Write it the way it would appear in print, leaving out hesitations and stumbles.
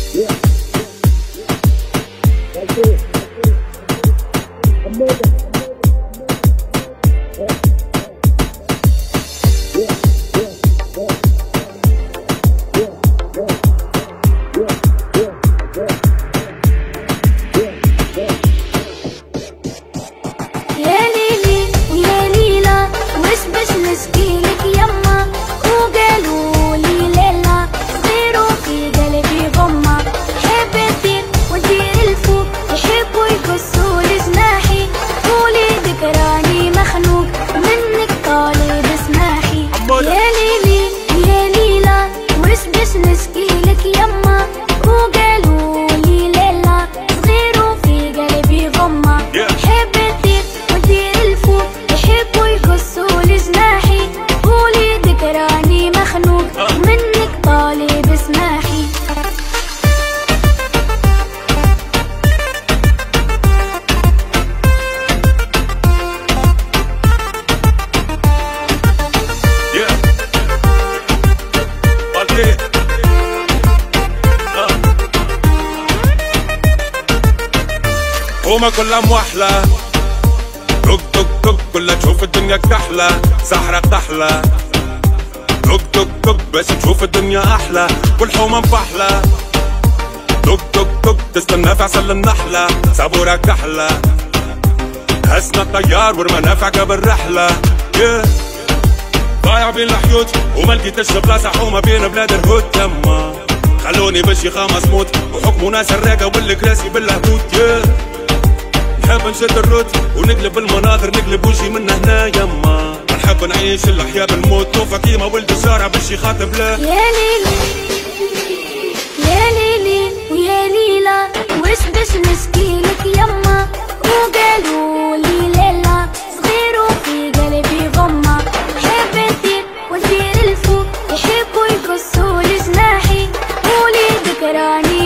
حكومة كلها موحلة، دق دق دق كلها تشوف الدنيا كحلة، سحرة كحلة دق دق دق بس تشوف الدنيا أحلى، والحومة مفحلة دق دق دق تستنى في عسل النحلة، صابورة كحلة هسنا الطيار والمنافع قبل رحلة. ضايع بين الحيوت وما لقيتش بلاصة، حومة بين بلاد الهود يما خلوني بالشيخة مسموت وحكموا ناس الراقة والكراسي بالهبوط. نحب نشد الروت ونقلب المناظر، نقلب وجهي من هنا يما، نحب نعيش الحياة بالموت، نوفى كيما ولد الشارع باش يخاطب له. يا ليلي يا ليلي ويا ليلى وش باش نشكيلك يما، وقالوا لي ليلى صغير وفي قلبي غمة، حب ندير وندير الفوق يحبوا يقصوا لي جناحي، قولي ذكراني